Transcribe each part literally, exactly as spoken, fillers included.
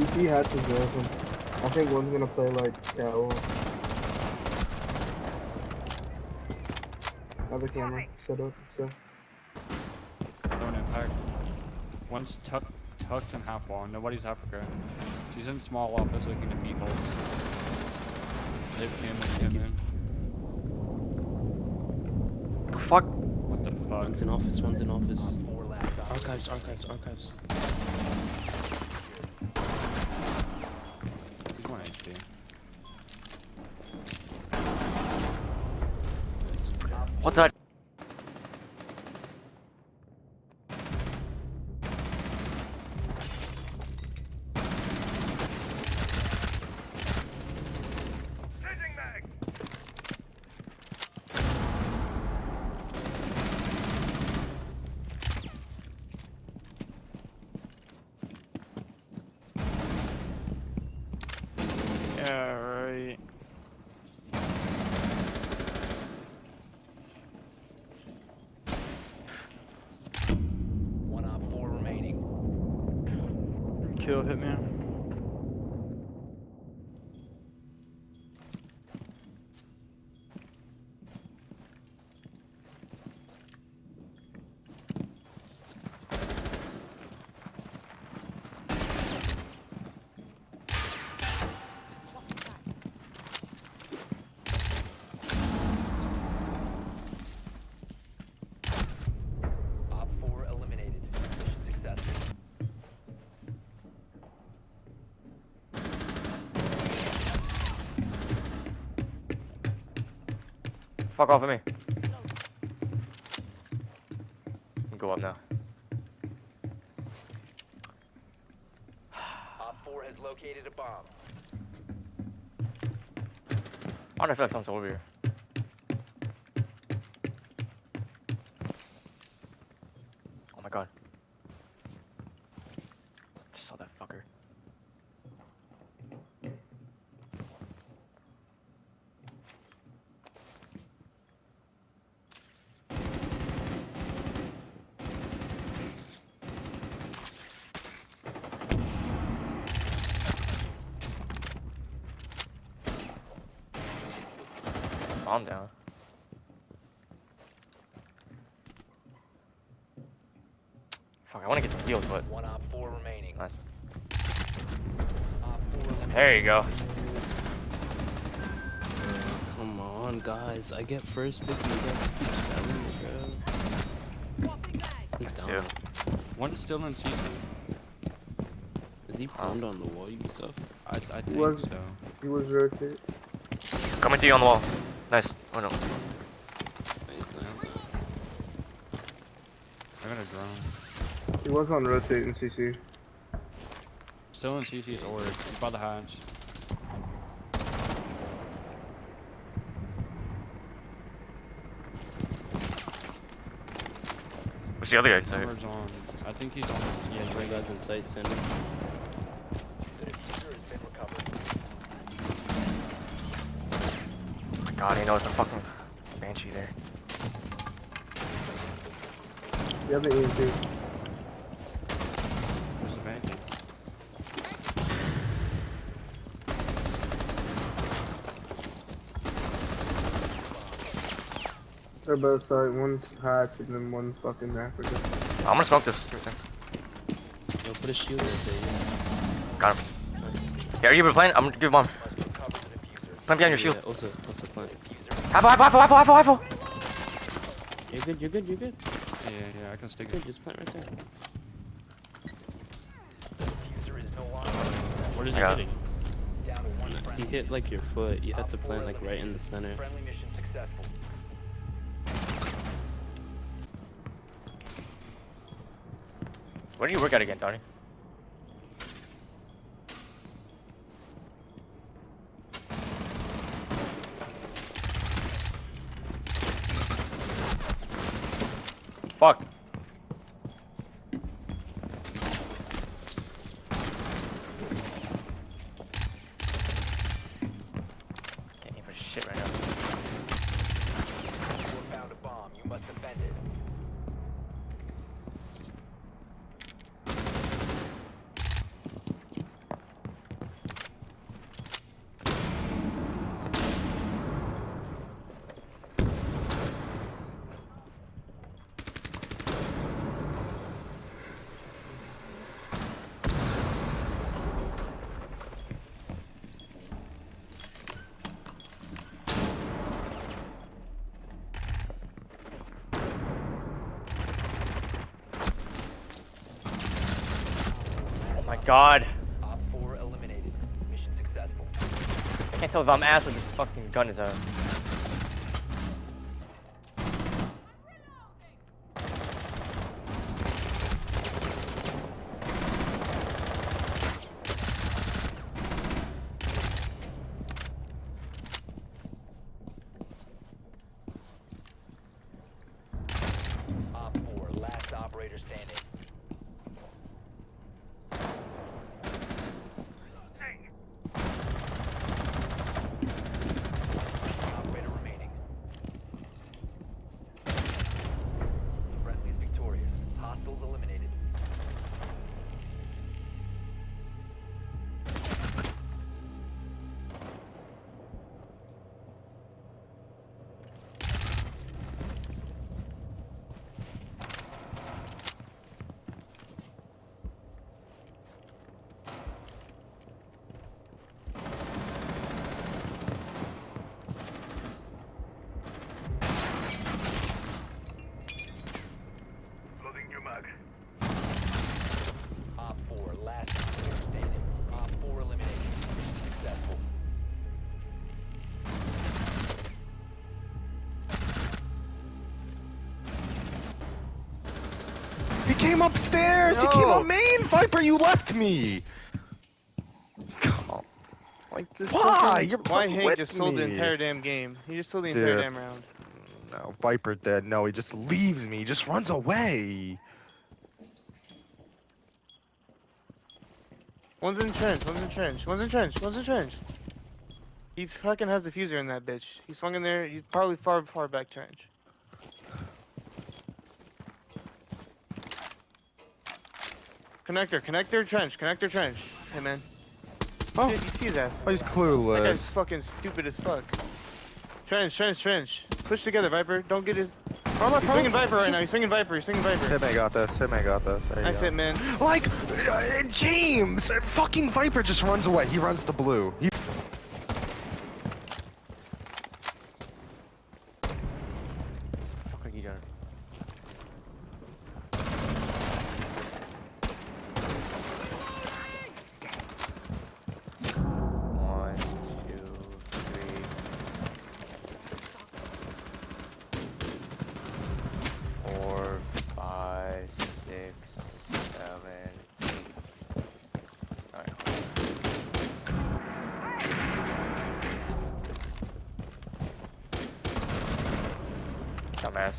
C C hatches there. I think one's gonna play like Catwalk. Other camera set up, so. Don't impact. One's tucked, tucked in half wall. Nobody's Africa. She's in small office looking to feet holes. They've came in. The fuck? What the fuck? One's in office, one's in office. Archives, archives, archives. He's one H P. What the? Yeah, right. One op four remaining. Kill Hitman. Op four eliminated. Mission successful. Fuck off of me. You go up now. Op four has located a bomb. I don't feel like someone's over here. Oh my god. Just saw that fucker. Calm down. Fuck, I want to get some heals, but One op four remaining. nice. Op four eliminated. There you go. Uh, come on, guys. I get first pick and you guys keep spamming me, bro. He's That's down. you. One's still in C C. Is he prone on the wall, you stuff? I, I think Was- so. He was rotate. Coming to you on the wall. Nice. Oh no. Nice, nice. I got a drone. He was on rotate in C C. Still in C C's orders. He's by the hatch. What's the other guy inside? Where's on? I think he's on. Yeah, three guys in sight, center. The diffuser has been recovered. Oh my god, he knows I'm fucking Banshee there. You have the E M P. Where's the Banshee? They're both side. One's hatch and then one's fucking Africa. I'm gonna smoke this. Give me a sec. Yo, put a shield right there, yeah. Got him. Nice. Yeah, are you ever playing? I'm gonna give one. Must recover the diffuser. Plant behind your shield. Yeah, also, also plant. Diffuser. Half, half, half, half, half, half. You're good, you're good, you're good. Yeah, yeah, I can stick Good, it. just plant right there. The diffuser is no longer. What is he Yeah. hitting? Down to one He friendly. hit like your foot. You had Op to four plant like right in eliminated. the center. Friendly mission successful. Where do you work at again, Donnie? Fuck. Can't aim for shit right now. You found a bomb. You must defend it. god. Op four eliminated. Mission successful. Can't tell if I'm ass with this fucking gun is a. Op four, last operator standing. Operator remaining. Friendly is victorious. Hostiles eliminated. Op four, last operator standing. Op four eliminated. Mission successful. He came upstairs! He came on main! Viper, you left me! Come on. Like, This why? fucking- You're Why playing Hank with just sold the me. entire damn game? He just sold the entire Dude. damn round. No, Viper dead. No, he just leaves me. He just runs away. One's in trench, one's in trench, one's in trench, one's in trench. He fucking has the fuser in that bitch. He swung in there, he's probably far, far back trench. Connector, connector, trench, connector, trench. Hey man. Oh, See, you see his ass. oh he's That guy's clueless. fucking stupid as fuck. Trench, trench, trench. Push together, Viper. Don't get his. Oh, look, He's oh. swinging Viper right now. He's swinging Viper. He's swinging Viper. Hitman got this. Hitman got this. There you Nice go. hit, man. Like, uh, James! uh, Fucking Viper just runs away. He runs to blue. He Fuck like you done. One, two, three. Four, five, six, seven, eight. Alright. Dumbass.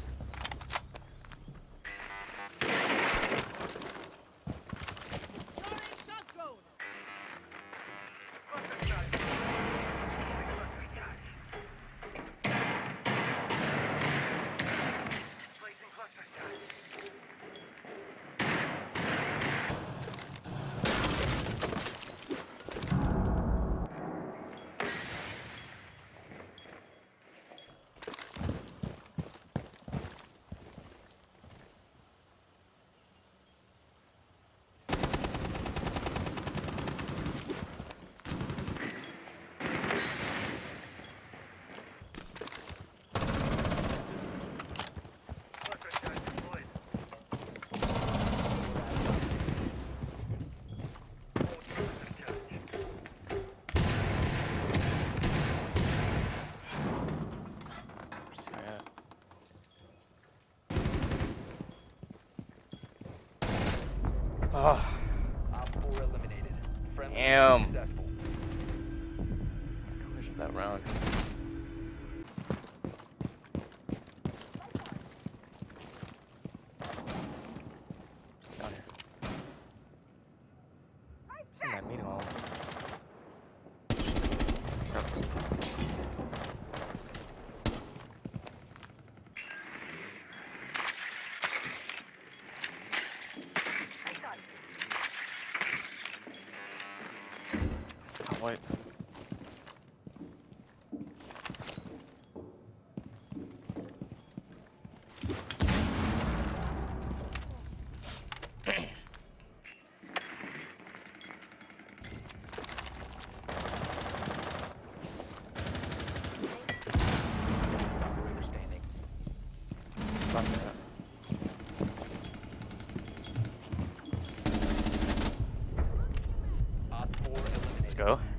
Oh, Op four eliminated. Friendly Damn. successful. I wish that round. Down here. Seen that meeting hall. What? Operator standing. Fuck that. go.